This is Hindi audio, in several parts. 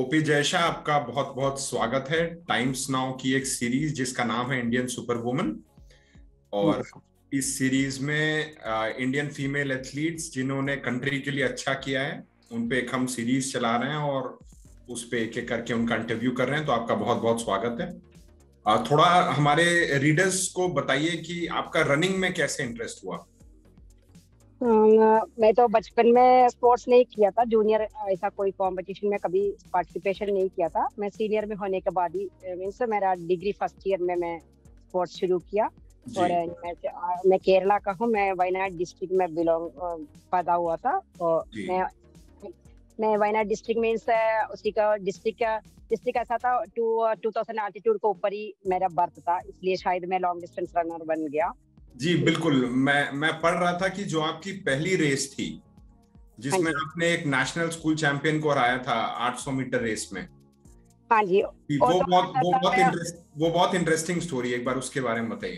ओपी जयशाह, आपका बहुत बहुत स्वागत है टाइम्स नाउ की एक सीरीज जिसका नाम है इंडियन सुपर वुमन। और इस सीरीज में इंडियन फीमेल एथलीट्स जिन्होंने कंट्री के लिए अच्छा किया है उन पे एक हम सीरीज चला रहे हैं और उस पे एक एक करके उनका इंटरव्यू कर रहे हैं। तो आपका बहुत बहुत स्वागत है। थोड़ा हमारे रीडर्स को बताइए कि आपका रनिंग में कैसे इंटरेस्ट हुआ। मैं तो बचपन में स्पोर्ट्स नहीं किया था। जूनियर ऐसा कोई कंपटीशन में कभी पार्टिसिपेशन नहीं किया था। मैं सीनियर में होने के बाद ही मीन्स मेरा डिग्री फर्स्ट ईयर में मैं स्पोर्ट्स शुरू किया। और मैं केरला का हूँ। मैं वायनाड डिस्ट्रिक्ट में पैदा हुआ था। और मैं वायनाड डिस्ट्रिक्ट मीन्स उसी का डिस्ट्रिक्ट ऐसा था 2000 एल्टीट्यूड को ऊपर ही मेरा बर्थ था, इसलिए शायद मैं लॉन्ग डिस्टेंस रनर बन गया। जी बिल्कुल। मैं पढ़ रहा था कि जो आपकी पहली रेस थी जिसमें आपने एक नेशनल स्कूल चैंपियन को हराया था 800 मीटर रेस में। हाँ जी। वो बहुत इंटरेस्टिंग स्टोरी है, एक बार उसके बारे में बताइए।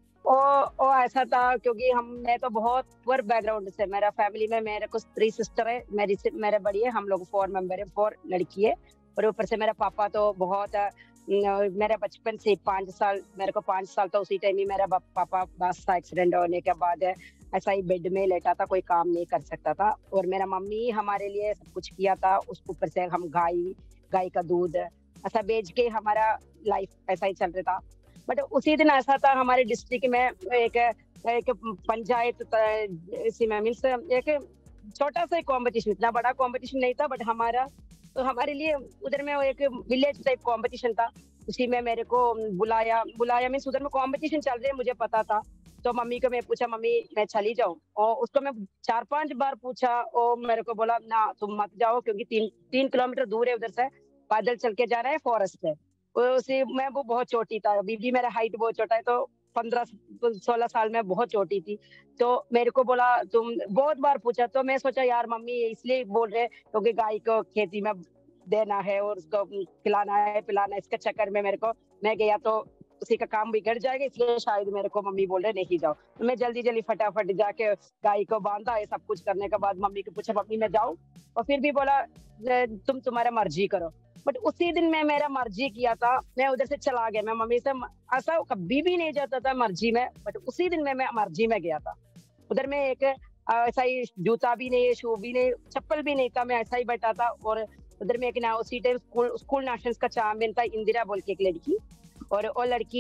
वो ऐसा था क्योंकि मैं तो बहुत पुअर बैकग्राउंड से, मेरा फैमिली में मेरे को 3 सिस्टर है, मेरे बड़ी है, हम लोग 4 मेंबर है, 4 लड़की है। और ऊपर से मेरा पापा तो बहुत मेरे बचपन से 5 साल, मेरे को 5 साल तो उसी टाइम ही मेरा पापा बस का एक्सीडेंट होने के बाद ऐसा ही बेड में लेटा था, कोई काम नहीं कर सकता था। और मेरा मम्मी हमारे लिए सब कुछ किया था। उसके ऊपर से हम गाय का दूध ऐसा बेच के हमारा लाइफ ऐसा ही चल रहा था। बट उसी दिन ऐसा था हमारे डिस्ट्रिक्ट में एक पंचायत मीन्स एक छोटा सा कॉम्पिटिशन, इतना बड़ा कॉम्पिटिशन नहीं था, बट हमारे लिए उधर में एक विलेज टाइप कॉम्पिटिशन था। उसी में मेरे को बुलाया मीन्स उधर में कॉम्पिटिशन चल रही है, मुझे पता था। तो मम्मी को मैं पूछा, मम्मी मैं चली जाऊं? और उसको मैं 4-5 बार पूछा और मेरे को बोला ना तुम मत जाओ, क्योंकि 3 किलोमीटर दूर है उधर से, पैदल चल के जाना है फॉरेस्ट से। मैं वो बहुत छोटी था, अभी भी मेरा हाइट बहुत छोटा है, तो 15-16 साल में बहुत छोटी थी। तो मेरे को बोला तुम, बहुत बार पूछा। तो मैं सोचा यार मम्मी इसलिए बोल रहे क्योंकि गाय को खेती में देना है और उसको खिलाना है पिलाना है, इसके चक्कर में मैं गया तो उसी का काम बिगड़ जाएगा, इसलिए शायद मेरे को मम्मी बोल रहे नहीं जाओ। तो मैं जल्दी जल्दी फटाफट जाके गाय को बांधा। ये सब कुछ करने के बाद मम्मी को पूछा मम्मी मैं जाऊं? और फिर भी बोला तुम्हारा मर्जी करो। बट उसी दिन मैं मेरा मर्जी किया था, मैं उधर से चला गया। मैं मम्मी से ऐसा कभी भी नहीं जाता था मर्जी में, बट उसी दिन मैं मर्जी में गया था। उधर में एक ऐसा ही जूता भी नहीं, शू भी नहीं, चप्पल भी नहीं था, मैं ऐसा ही बैठा था। और उधर में एक ना उसी टाइम स्कूल नेशनल का चैंपियन था, इंदिरा बोल के एक लड़की। और वो लड़की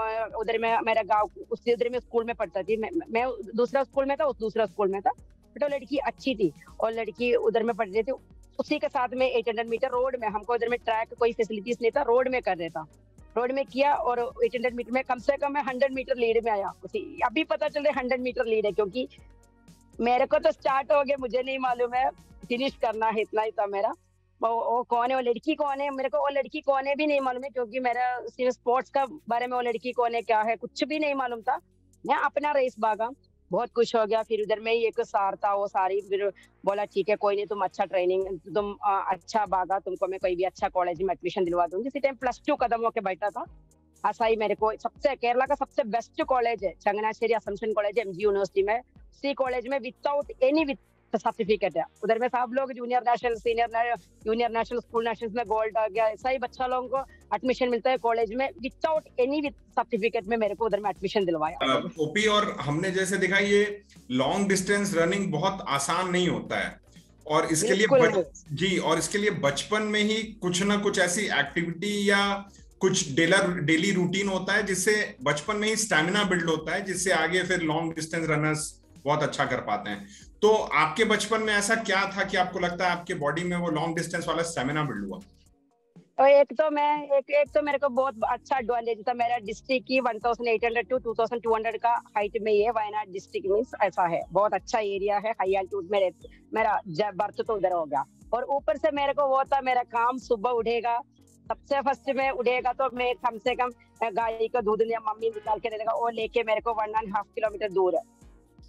उधर में मेरा गाँव उसी उधर में स्कूल में पढ़ता थी। मैं दूसरा स्कूल में था, उस दूसरा स्कूल में था, बट वो लड़की अच्छी थी और लड़की उधर में पढ़ रही थी। उसी के साथ में 800 मीटर रोड में, हमको उधर में ट्रैक कोई फैसिलिटीज नहीं था, रोड में कर रहा था, रोड में किया। और 800 मीटर में कम से कम मैं 100 मीटर लीड में आया। अभी पता चल रहा है 100 मीटर लीड है, क्योंकि मेरे को तो स्टार्ट हो गया, मुझे नहीं मालूम है फिनिश करना है, इतना ही था मेरा। वो कौन है, वो लड़की कौन है, मेरे को वो लड़की कौन है भी नहीं मालूम है, क्योंकि मेरा स्पोर्ट्स का बारे में वो लड़की कौन है क्या है कुछ भी नहीं मालूम था। मैं अपना रेस भागा, बहुत खुश हो गया। फिर उधर में ही एक सार था, वो सारी फिर बोला ठीक है कोई नहीं, तुम अच्छा ट्रेनिंग, तुम अच्छा भागा, तुमको मैं कोई भी अच्छा कॉलेज में एडमिशन दिलवा दूंगी। इसी टाइम +2 कदम होके बैठा था। ऐसा ही मेरे को केरला का सबसे बेस्ट कॉलेज है Changanassery Assumption College, MG university में। उसी कॉलेज में विदाउट एनी सर्टिफिकेट है। उधर में सब लोग junior national, senior junior national, school national में गोल्ड आ गया, ऐसा ही बच्चा लोगों को एडमिशन मिलता है कॉलेज में विदाउट एनी सर्टिफिकेट में। मेरे को उधर में एडमिशन दिलवाया ओपी। और हमने जैसे देखा ये लॉन्ग डिस्टेंस रनिंग बहुत आसान नहीं होता है, और इसके लिए और इसके लिए बचपन में ही कुछ ना कुछ ऐसी एक्टिविटी या कुछ डेली रूटीन होता है जिससे बचपन में ही स्टैमिना बिल्ड होता है, जिससे आगे फिर लॉन्ग डिस्टेंस रनर्स बहुत अच्छा कर पाते हैं। तो आपके बचपन में ऐसा क्या था कि आपको लगता है आपके बॉडी में वो लॉन्ग डिस्टेंस वाला स्टैमिना बिल्ड हुआ? और एक तो मेरे को बहुत अच्छा एडवांटेज था, मेरा डिस्ट्रिक्ट की 1800 टू 2200 का हाइट में ही है। वायनाड डिस्ट्रिक्ट मीन्स ऐसा है, बहुत अच्छा एरिया है, हाई एल्टीट्यूड में मेरा बर्थ तो उधर हो गया। और ऊपर से मेरे को वो था, मेरा काम सुबह उठेगा, सबसे फर्स्ट में उठेगा तो मैं कम से कम गाय का दूध या मम्मी निकाल के दे देगा, वो लेके मेरे को 1.5 किलोमीटर दूर है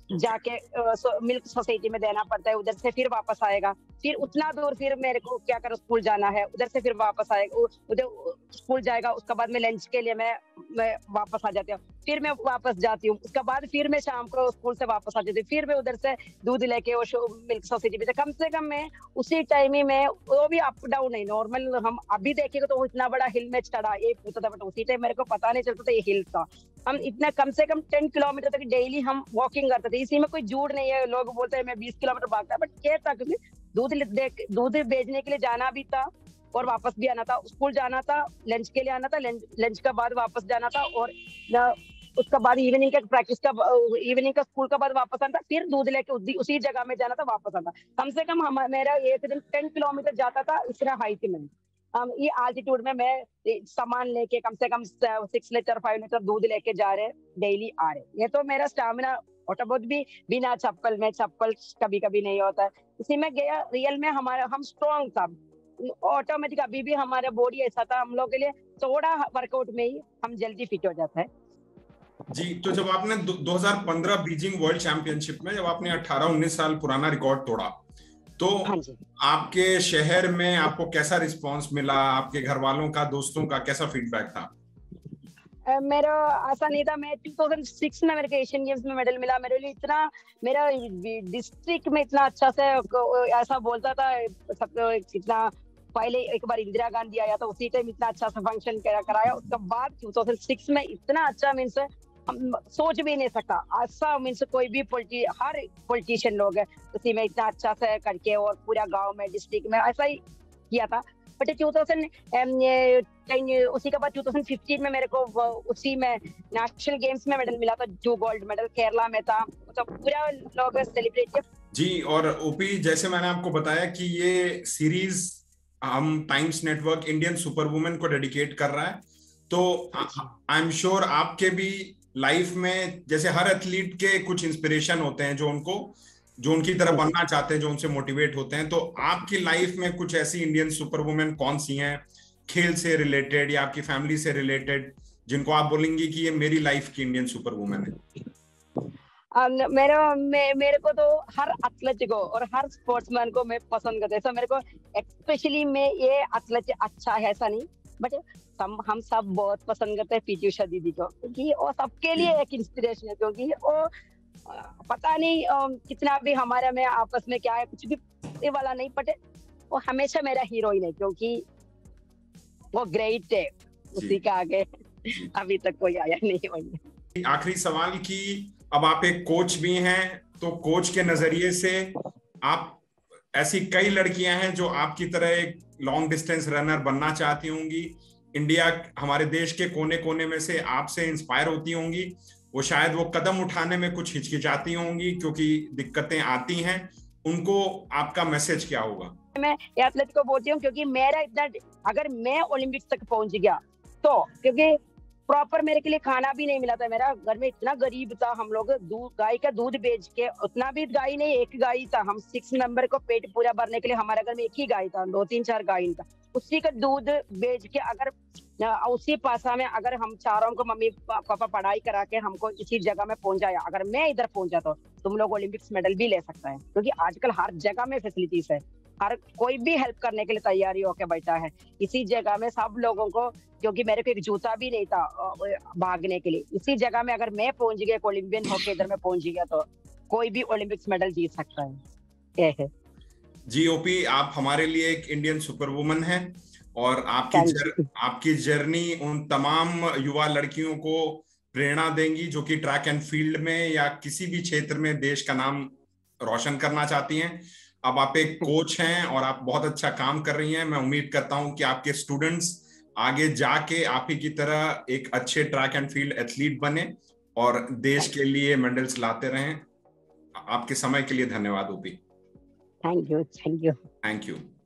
जाके मिल्क सोसाइटी में देना पड़ता है, उधर से फिर वापस आएगा, फिर उतना दूर फिर मेरे को क्या करो स्कूल जाना है, उधर से फिर वापस आएगा, उधर स्कूल जाएगा, उसके बाद में लंच के लिए मैं वापस आ जाती हूँ, फिर मैं वापस जाती हूँ, उसके बाद फिर मैं शाम को स्कूल से वापस आ जाती हूँ, फिर मैं उधर से दूध लेके वो मिल्क सोसाइटी में, कम से कम मैं उसी टाइम ही मैं, वो भी अप डाउन नहीं, नॉर्मल हम अभी देखेंगे तो इतना बड़ा हिल में चढ़ा एक होता था, बट उसी टाइम मेरे को पता नहीं चलता था ये हिल था। हम इतना कम से कम 10 किलोमीटर तक डेली हम वॉकिंग करते थे, इसी में कोई झूठ नहीं है, लोग बोलते हैं मैं 20 किलोमीटर भागता, बट क्या था, क्योंकि दूध बेचने के लिए जाना भी था और वापस भी आना था, स्कूल जाना था, लंच के लिए आना था, लंच के बाद वापस जाना था, और उसके बाद इवनिंग का प्रैक्टिस का, इवनिंग का स्कूल का बाद वापस आना था, फिर दूध लेके उसी जगह में जाना था, वापस आना। कम से कम मेरा एक दिन 10 किलोमीटर जाता था इतना हाइट में। ये आल्टीट्यूड में मैं सामान लेके कम से कम 6 लीटर 5 लीटर दूध लेके जा रहे डेली आ रहे, ये तो मेरा स्टैमिना थोड़ा बहुत भी बिना चप्पल में, चप्पल कभी कभी नहीं होता है, इसी में गया रियल में हमारा, हम स्ट्रॉन्ग था ऑटोमेटिक, अभी भी हमारा बॉडी ऐसा था, हम लोग के लिए थोड़ा वर्कआउट में ही हम जल्दी फिट हो जाता है। जी, तो जब आपने 2015 बीजिंग वर्ल्ड चैंपियनशिप में जब आपने 18-19 साल पुराना रिकॉर्ड तोड़ा, तो हाँ आपके शहर में आपको कैसा रिस्पांस मिला, आपके घर वालों का, दोस्तों का कैसा फीडबैक था? मेरा ऐसा नहीं था, मैं 2006 में मेरे को एशियन गेम्स में मेडल मिला, मेरे लिए इतना, मेरा डिस्ट्रिक्ट में इतना अच्छा से ऐसा बोलता था सब, इतना पहले एक बार इंदिरा गांधी आया था, उसी टाइम इतना अच्छा सा फंक्शन कराया, उसके बाद 2006 में इतना अच्छा, मीन्स हम सोच भी नहीं सकता ऐसा, मीन्स कोई भी हर पॉलिटिशियन लोग है उसी में इतना अच्छा से करके, और पूरा गांव में डिस्ट्रिक्ट में ऐसा ही किया था। बट 2000 उसी के बाद 2015 में मेरे को उसी में नेशनल गेम्स में मेडल मिला था, 2 गोल्ड मेडल केरला में था, तो पूरा लोग सेलिब्रेट किया। जी, और ओपी, जैसे मैंने आपको बताया कि ये सीरीज हम Times Network Indian super women को डेडिकेट कर रहा है, तो आई एम श्योर आपके भी लाइफ में, जैसे हर एथलीट के कुछ इंस्पिरेशन होते हैं जो उनकी तरह बनना चाहते हैं, जो उनसे मोटिवेट होते हैं, तो आपकी लाइफ में कुछ ऐसी इंडियन सुपर वुमेन कौन सी हैं, खेल से रिलेटेड या आपकी फैमिली से रिलेटेड, जिनको आप बोलेंगी कि ये मेरी लाइफ की इंडियन सुपर वुमेन है? मेरे को तो हर एथलीट को और हर स्पोर्ट्समैन को मैं पसंद करता हूँ, ऐसा मेरे को स्पेशली मैं ये एथलीट अच्छा है ऐसा नहीं, बट हम सब बहुत पसंद करते हैं पीटी उषा दीदी को, क्योंकि वो सबके लिए एक इंस्पिरेशन है, क्योंकि वो पता नहीं कितना भी हमारे में आपस में क्या है, कुछ भी ये वाला नहीं, बट वो हमेशा मेरा हीरोइन है, क्योंकि वो ग्रेट है, उसी का आगे अभी तक कोई आया नहीं वही। आखिरी सवाल की, अब आप एक कोच भी हैं, तो कोच के नजरिए से आप, ऐसी कई लड़कियां हैं जो आपकी तरह एक लॉन्ग डिस्टेंस रनर बनना चाहती होंगी, इंडिया, हमारे देश के कोने कोने में से आपसे इंस्पायर होती होंगी, वो शायद वो कदम उठाने में कुछ हिचकिचाती होंगी क्योंकि दिक्कतें आती हैं, उनको आपका मैसेज क्या होगा? मैं एथलीट को बोलती हूँ, क्योंकि मेरा इतना, अगर मैं ओलंपिक्स तक पहुंच गया तो, क्योंकि प्रॉपर मेरे के लिए खाना भी नहीं मिला था, मेरा घर में इतना गरीब था, हम लोग गाय का दूध बेच के, उतना भी गाय नहीं, एक गाय था, हम 6 मेंबर को पेट पूरा भरने के लिए हमारे घर में एक ही गाय था, 2-3-4 गाय था, उसी का दूध बेच के, अगर उसी पासा में अगर हम चारों को मम्मी पापा पढ़ाई करा के हमको इसी जगह में पहुंचाया, अगर मैं इधर पहुंचा तो तुम लोग ओलंपिक्स मेडल भी ले सकता है, क्योंकि आजकल हर जगह में फैसिलिटीज है, हर कोई भी हेल्प करने के लिए तैयारी होके बैठा है इसी जगह में सब लोगों को, क्योंकि मेरे को एक जूता भी नहीं था भागने के लिए, इसी जगह में अगर मैं पहुंच गया, ओलंपियन होके इधर में पहुंच गया, तो कोई भी ओलंपिक्स मेडल जीत सकता है, ये है। जी ओपी, आप हमारे लिए एक इंडियन सुपर वुमन हैं, और आपकी जर्नी उन तमाम युवा लड़कियों को प्रेरणा देंगी जो कि ट्रैक एंड फील्ड में या किसी भी क्षेत्र में देश का नाम रोशन करना चाहती हैं। अब आप एक कोच हैं और आप बहुत अच्छा काम कर रही हैं। मैं उम्मीद करता हूं कि आपके स्टूडेंट्स आगे जाके आप ही की तरह एक अच्छे ट्रैक एंड फील्ड एथलीट बने और देश के लिए मेडल्स लाते रहें। आपके समय के लिए धन्यवाद OP. Thank you. Thank you.